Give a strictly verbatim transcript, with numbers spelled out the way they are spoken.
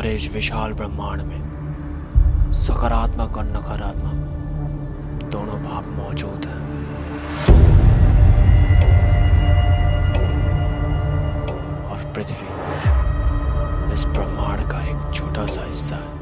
हमारे इस विशाल ब्रह्मांड में सकारात्मक और नकारात्मक दोनों भाव मौजूद हैं। और पृथ्वी इस ब्रह्मांड का एक छोटा सा हिस्सा है।